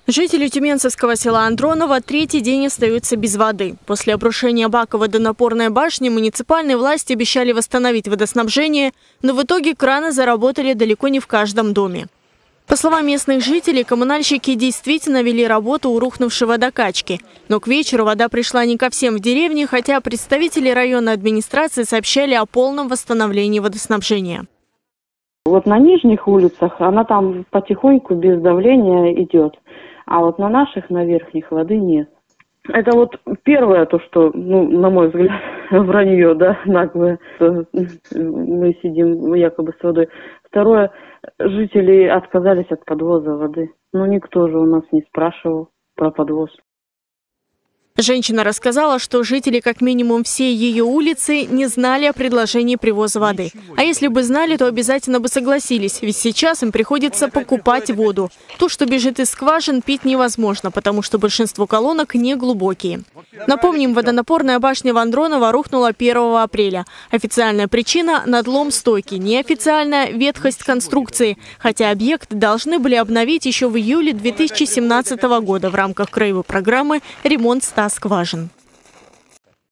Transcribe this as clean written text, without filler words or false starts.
Жители тюменского села Андроново третий день остаются без воды. После обрушения бака водонапорной башни муниципальные власти обещали восстановить водоснабжение, но в итоге краны заработали далеко не в каждом доме. По словам местных жителей, коммунальщики действительно вели работу у рухнувшей водокачки. Но к вечеру вода пришла не ко всем в деревне, хотя представители районной администрации сообщали о полном восстановлении водоснабжения. Вот на нижних улицах она там потихоньку без давления идет. А вот на наших, на верхних, воды нет. Это вот первое, то, что, на мой взгляд, вранье, да, наглое. Мы сидим якобы с водой. Второе, жители отказались от подвоза воды. Никто же у нас не спрашивал про подвоз. Женщина рассказала, что жители как минимум всей ее улицы не знали о предложении привоза воды. А если бы знали, то обязательно бы согласились, ведь сейчас им приходится покупать воду. Ту, что бежит из скважин, пить невозможно, потому что большинство колонок не глубокие. Напомним, водонапорная башня в Андроново рухнула 1 апреля. Официальная причина – надлом стойки, неофициальная – ветхость конструкции, хотя объект должны были обновить еще в июле 2017 года в рамках краевой программы «Ремонт 100 скважин».